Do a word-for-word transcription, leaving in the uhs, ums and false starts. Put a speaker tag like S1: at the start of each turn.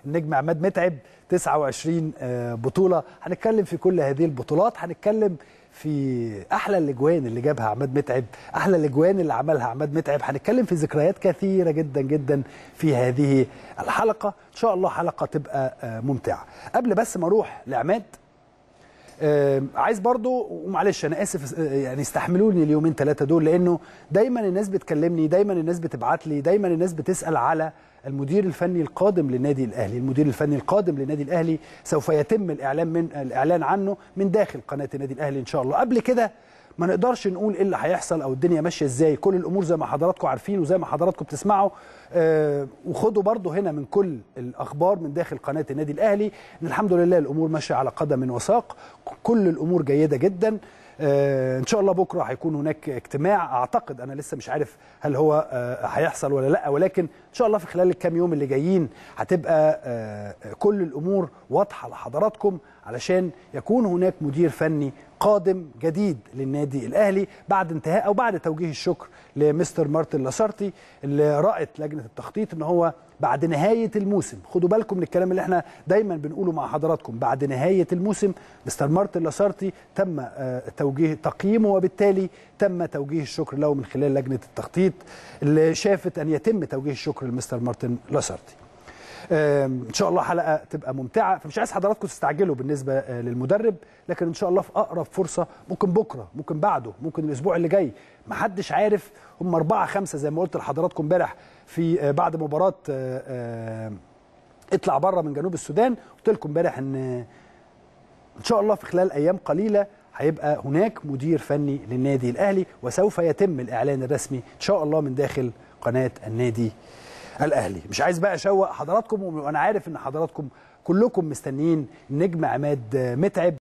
S1: النجم عماد متعب تسعة وعشرين بطولة. هنتكلم في كل هذه البطولات، هنتكلم في احلى الاجوان اللي جابها عماد متعب، احلى الاجوان اللي عملها عماد متعب، هنتكلم في ذكريات كثيره جدا جدا في هذه الحلقه، ان شاء الله حلقه تبقى ممتعه. قبل بس ما اروح لعماد، آه عايز برضو، ومعلش انا اسف يعني استحملوني اليومين ثلاثه دول، لانه دايما الناس بتكلمني، دايما الناس بتبعت لي، دايما الناس بتسال على المدير الفني القادم للنادي الاهلي. المدير الفني القادم للنادي الاهلي سوف يتم الاعلان من الاعلان عنه من داخل قناه النادي الاهلي ان شاء الله. قبل كده ما نقدرش نقول ايه اللي هيحصل او الدنيا ماشيه ازاي، كل الامور زي ما حضراتكم عارفين وزي ما حضراتكم بتسمعوا، آه وخدوا برضو هنا من كل الاخبار من داخل قناه النادي الاهلي ان الحمد لله الامور ماشيه على قدم وساق، كل الامور جيده جدا. آه ان شاء الله بكره هيكون هناك اجتماع، اعتقد انا لسه مش عارف هل هو آه هيحصل ولا لا، ولكن ان شاء الله في خلال الكام يوم اللي جايين هتبقى آه كل الامور واضحه لحضراتكم، علشان يكون هناك مدير فني قادم جديد للنادي الاهلي بعد انتهاء او بعد توجيه الشكر لمستر مارتن لاسارتي اللي رأت لجنه التخطيط ان هو بعد نهايه الموسم، خدوا بالكم من الكلام اللي احنا دايما بنقوله مع حضراتكم، بعد نهايه الموسم مستر مارتن لاسارتي تم توجيه تقييمه، وبالتالي تم توجيه الشكر له من خلال لجنه التخطيط اللي شافت ان يتم توجيه الشكر لمستر مارتن لاسارتي. ان شاء الله حلقه تبقى ممتعه، فمش عايز حضراتكم تستعجلوا بالنسبه للمدرب، لكن ان شاء الله في اقرب فرصه، ممكن بكره، ممكن بعده، ممكن الاسبوع اللي جاي، محدش عارف. هم أربعة خمسة زي ما قلت لحضراتكم امبارح في بعد مباراه اطلع بره من جنوب السودان، قلت لكم امبارح ان ان شاء الله في خلال ايام قليله هيبقى هناك مدير فني للنادي الاهلي، وسوف يتم الاعلان الرسمي ان شاء الله من داخل قناه النادي الاهلي. مش عايز بقى اشوق حضراتكم، وانا عارف ان حضراتكم كلكم مستنيين النجم عماد متعب.